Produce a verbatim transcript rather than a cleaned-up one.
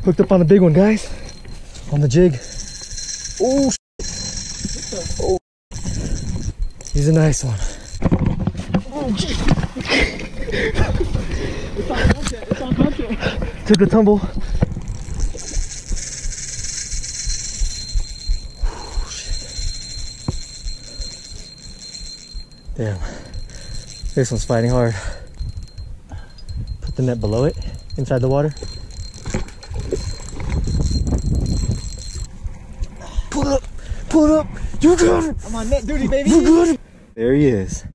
Hooked up on a big one, guys. On the jig. Oh, oh. He's a nice one. Oh, it's on content. It's on content. Took a tumble. Damn. This one's fighting hard. Put the net below it, inside the water. Pull it up! Pull it up! You got it! I'm on net duty, baby! You got it! There he is.